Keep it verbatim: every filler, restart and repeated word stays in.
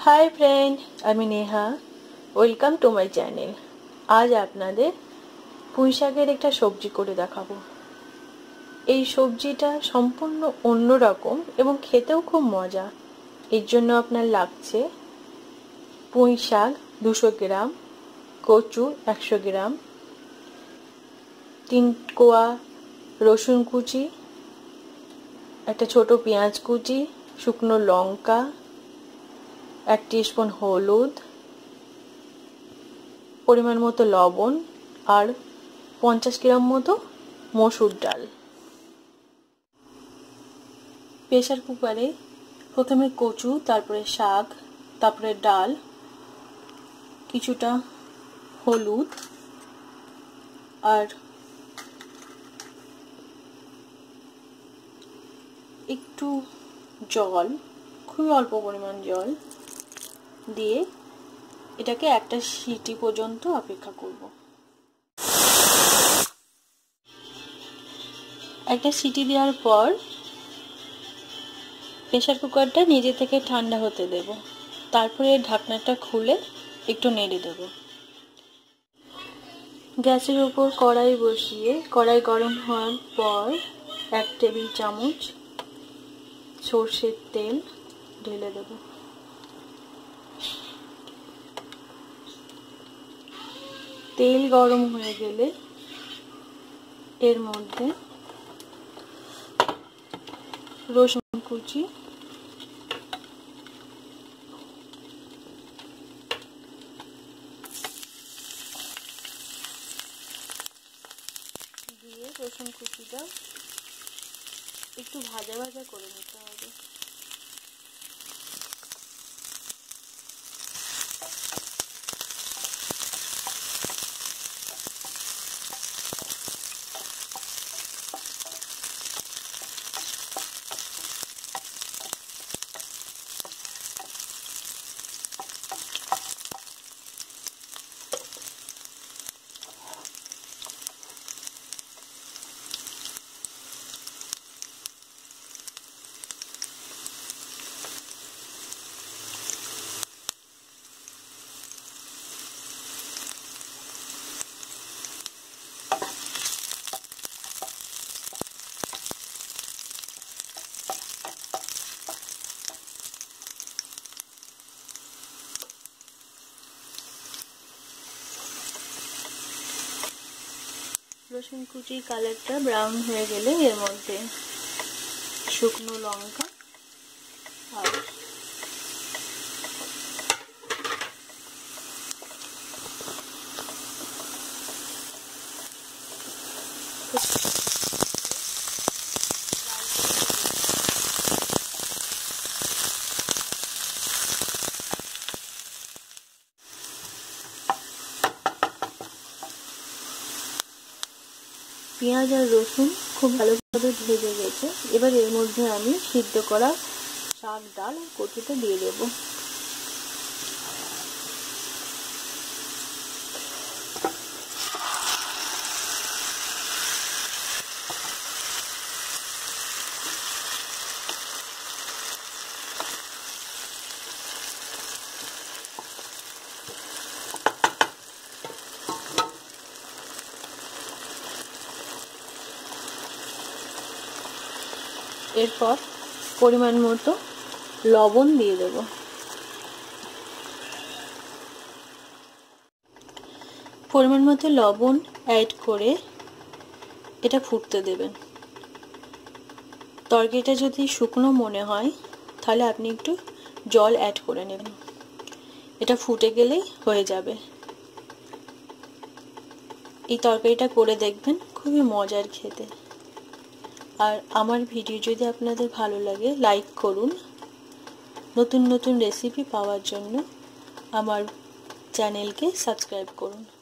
हाय friend আমি Neha welcome to my channel. আজ আপনাদের পুঁই শাকের একটা সবজি করে দেখাবো। এই সবজিটা সম্পূর্ণ অন্যরকম এবং খেতেও খুব মজা। এর জন্য আপনার লাগছে পুঁই শাক দুশো গ্রাম, কচু একশো গ্রাম, তিন কোয়া রসুন কুচি, একটা ছোট পেঁয়াজ কুচি, শুকনো লঙ্কা, এক টিস্পুন হলুদ, পরিমাণ মতো লবণ আর পঞ্চাশ গ্রাম মতো মসুর ডাল। প্রেসার কুকারে প্রথমে কচু, তারপরে শাক, তারপরে ডাল, কিছুটা হলুদ আর একটু জল, খুবই অল্প পরিমাণ জল দিয়ে এটাকে একটা সিটি পর্যন্ত অপেক্ষা করব। একটা সিটি দেওয়ার পর প্রেসার কুকারটা নিজে থেকে ঠান্ডা হতে দেব। তারপরে ঢাকনাটা খুলে একটু নেড়ে দেব। গ্যাসের উপর কড়াই বসিয়ে কড়াই গরম হওয়ার পর এক টেবিল চামচ সর্ষের তেল ঢেলে দেব। তেল গরম হয়ে গেলে এর মধ্যে রসুন কুচি, দিয়ে রসুন কুচিটা একটু ভাজা ভাজা করে নিতে হবে। রসুন কুচির কালারটা ব্রাউন হয়ে গেলে এর মধ্যে শুকনো লঙ্কা আর পেঁয়াজ আর রসুন খুব ভালোভাবে ভেজে গেছে। এবার এর মধ্যে আমি সিদ্ধ করা শাক, ডাল আর কচুটা দিয়ে দেব। এরপর পরিমাণ মতো লবণ দিয়ে দেব। পরিমাণ মতো লবণ অ্যাড করে এটা ফুটতে দেবেন। তরকারিটা যদি শুকনো মনে হয় তাহলে আপনি একটু জল অ্যাড করে নেবেন। এটা ফুটে গেলেই হয়ে যাবে। এই তরকারিটা করে দেখবেন, খুবই মজার খেতে। আর আমার ভিডিও যদি আপনাদের ভালো লাগে লাইক করুন। নতুন নতুন রেসিপি পাওয়ার জন্য আমার চ্যানেলকে সাবস্ক্রাইব করুন।